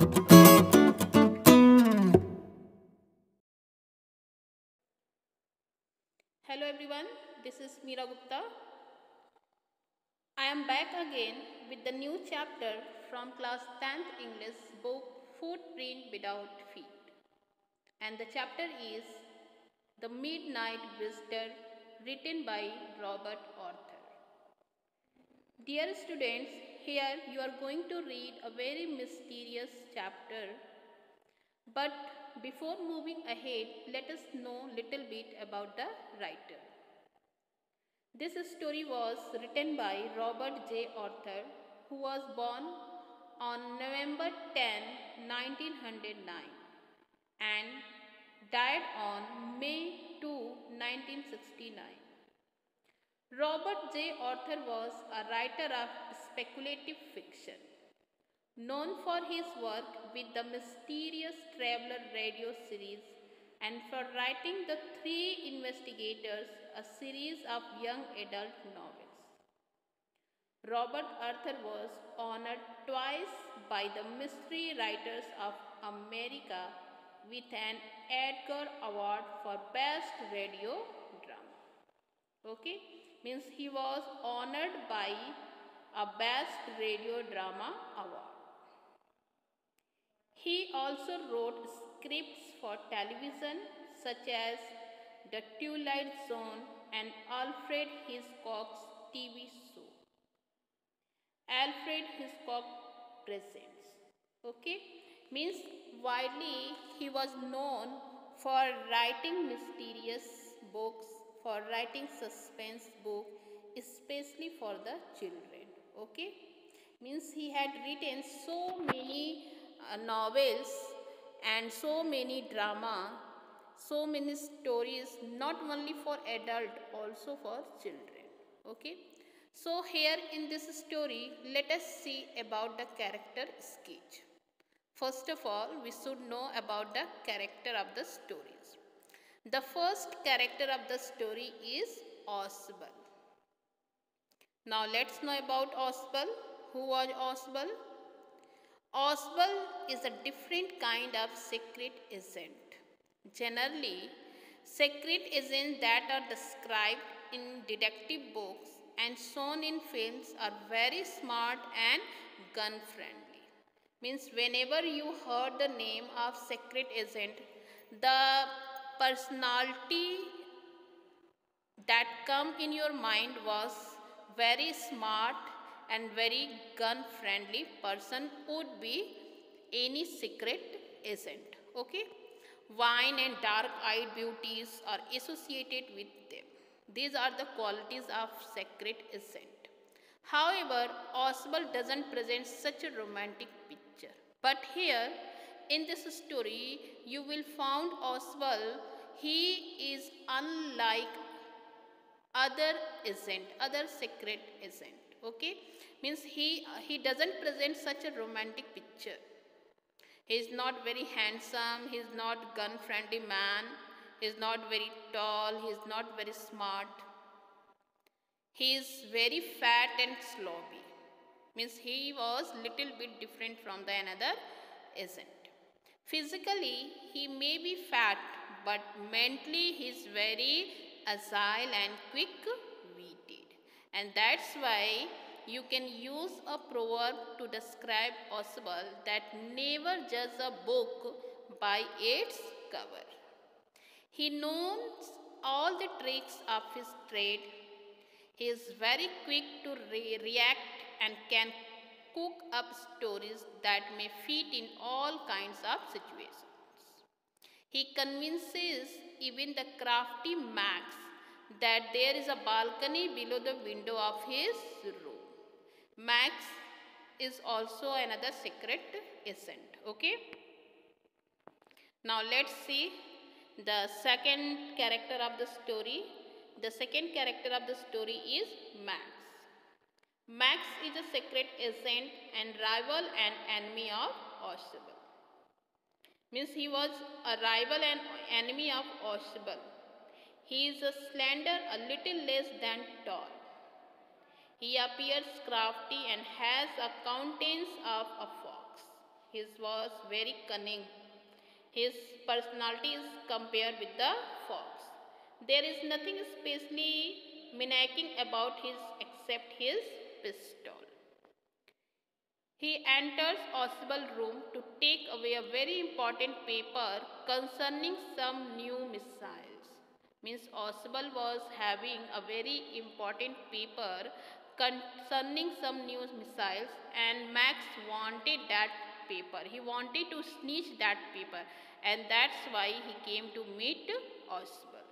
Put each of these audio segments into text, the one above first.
Hello everyone, this is Meera Gupta. I am back again with the new chapter from class 10th English book Footprint Without Feet. And the chapter is The Midnight Visitor, written by Robert Arthur. Dear students, here you are going to read a very mysterious chapter. But before moving ahead, let us know little bit about the writer. This story was written by Robert J. Arthur, who was born on November 10, 1909 and died on May 2, 1969. Robert J. Arthur was a writer of speculative fiction, known for his work with the Mysterious Traveler radio series and for writing The Three Investigators, a series of young adult novels. Robert Arthur was honored twice by the Mystery Writers of America with an Edgar Award for Best Radio Drama. Okay, means he was honored by a Best Radio Drama Award. He also wrote scripts for television such as The Twilight Zone and Alfred Hitchcock's TV show. Alfred Hitchcock Presents. Okay, means widely he was known for writing mysterious books, for writing suspense book, especially for the children. Okay, means he had written so many novels and so many drama, so many stories, not only for adult, also for children. Okay, so here in this story, let us see about the character sketch. First of all, we should know about the character of the stories. The first character of the story is Oswald. Now let's know about Oswald. Who was Oswald? Oswald is a different kind of secret agent. Generally, secret agents that are described in detective books and shown in films are very smart and gun friendly. Means whenever you heard the name of secret agent, the personality that come in your mind was very smart and very gun friendly person would be any secret agent. Okay, wine and dark eyed beauties are associated with them. These are the qualities of secret agent. However, Oswald doesn't present such a romantic picture, but here in this story you will find Oswald, he is unlike other secret agent. Okay, means he doesn't present such a romantic picture. He is not very handsome, he is not gun friendly man, he is not very tall, he is not very smart. He is very fat and sloppy. Means he was little bit different from the another agent. Physically he may be fat, but mentally he is very agile and quick witted, and that's why you can use a proverb to describe Oswald, that never judge a book by its cover. He knows all the tricks of his trade. He is very quick to react and can cook up stories that may fit in all kinds of situations. He convinces even the crafty Max that there is a balcony below the window of his room. Max is also another secret agent. Okay. Now let's see the second character of the story. The second character of the story is Max. Max is a secret agent and rival and enemy of Oswald. Means he was a rival and enemy of Oswald. He is a slender, a little less than tall. He appears crafty and has a countenance of a fox. His was very cunning. His personality is compared with the fox. There is nothing especially menacing about his except his pistol. He enters Ausble's room to take away a very important paper concerning some new missiles. Means Ausble was having a very important paper concerning some new missiles, and Max wanted that paper. He wanted to snatch that paper, and that's why he came to meet Ausble.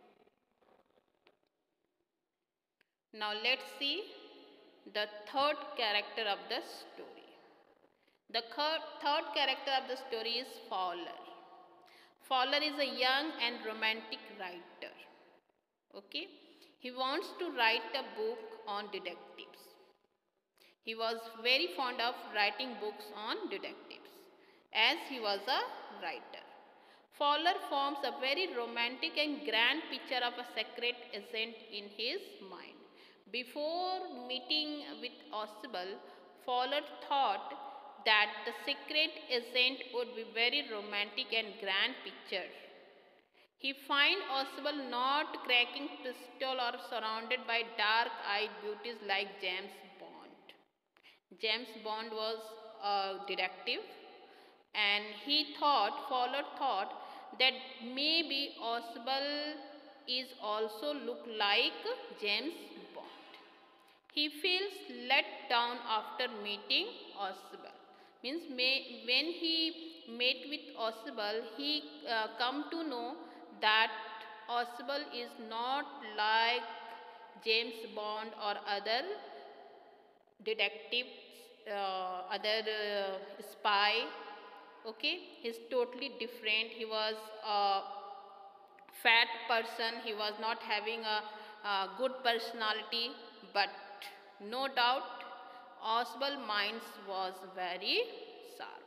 Now let's see the third character of the story. The third character of the story is Fowler. Fowler is a young and romantic writer. Okay, he wants to write a book on detectives. He was very fond of writing books on detectives, as he was a writer. Fowler forms a very romantic and grand picture of a secret agent in his mind. Before meeting with Ausble, Fowler thought that the secret agent would be very romantic and grand picture. He finds Ausble not cracking pistol or surrounded by dark-eyed beauties like James Bond. James Bond was a detective, and Fowler thought that maybe Ausble is also look like James Bond. He feels let down after meeting Ausble. Means when he met with Ausble, he come to know that Ausble is not like James Bond or other detectives, other spy. Okay, he's totally different. He was a fat person. He was not having a good personality, but no doubt Ausble's mind was very sharp.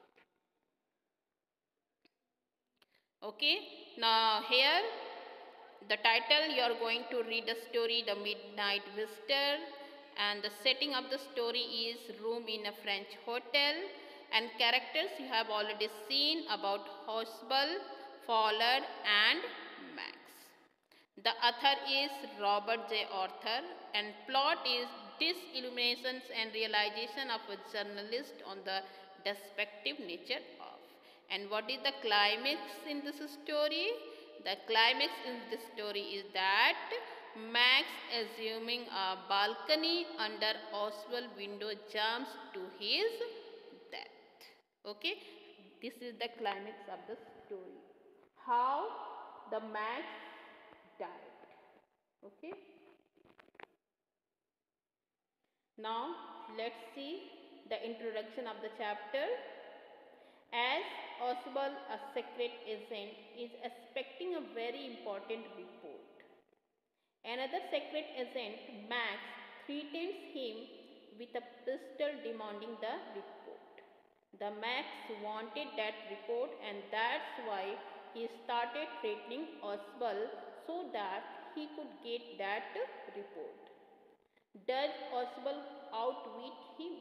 Okay, now here the title, you are going to read the story The Midnight Visitor, and the setting of the story is room in a French hotel, and characters you have already seen about Ausble, Fowler and Max. The author is Robert J. Arthur, and plot is disilluminations and realization of a journalist on the deceptive nature of. And what is the climax in this story? The climax in this story is that Max, assuming a balcony under Ausble window, jumps to his death. Okay, this is the climax of the story. How the Max died. Okay. Now let's see the introduction of the chapter. As Ausble, a secret agent, is expecting a very important report. Another secret agent, Max, threatens him with a pistol demanding the report. The Max wanted that report, and that's why he started threatening Ausble so that he could get that report. Does Ausble outwit him?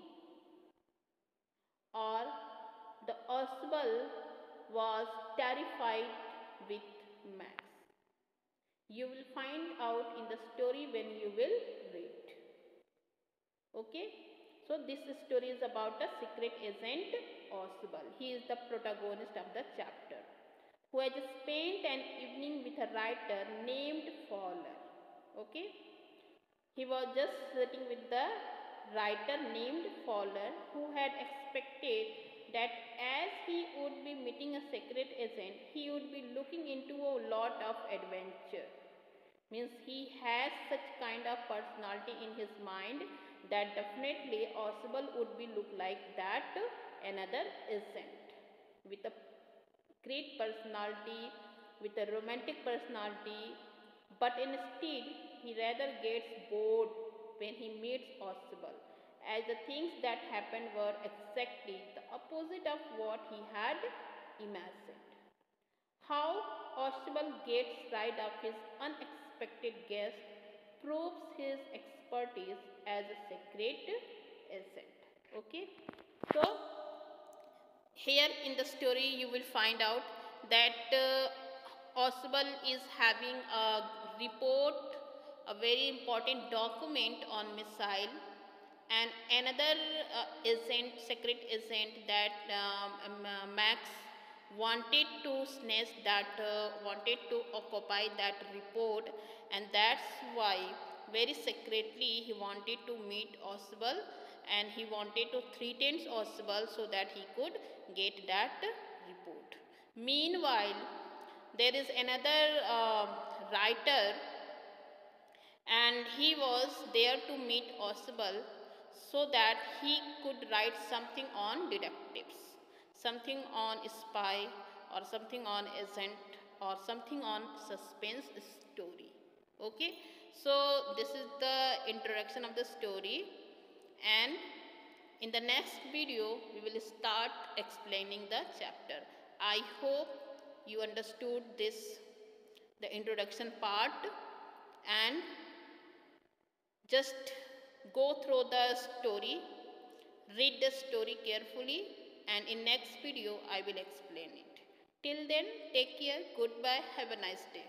Or the Ausble was terrified with Max? You will find out in the story when you will read. Okay, so this story is about a secret agent Ausble. He is the protagonist of the chapter, who has spent an evening with a writer named Fowler. Okay, he was just sitting with the writer named Fowler, who had expected that as he would be meeting a secret agent, he would be looking into a lot of adventure. Means he has such kind of personality in his mind that definitely Ausble would be look like that another agent with a great personality, with a romantic personality, but instead he rather gets bored when he meets Ausble, as the things that happened were exactly the opposite of what he had imagined. How Ausble gets rid of his unexpected guest proves his expertise as a secret agent. Okay, so Here in the story you will find out that Oswald is having a report, a very important document on missile, and another agent, secret agent, that Max wanted to snatch that, wanted to occupy that report, and that's why very secretly he wanted to meet Oswald, and he wanted to threaten Oswald so that he could get that report. Meanwhile, there is another writer, and he was there to meet Oswald so that he could write something on detectives, something on spy, or something on agent, or something on suspense story. Okay, so this is the introduction of the story, and in the next video we will start explaining the chapter. I hope you understood this, the introduction part, and just go through the story, read the story carefully, and in next video I will explain it. Till then, take care, goodbye, have a nice day.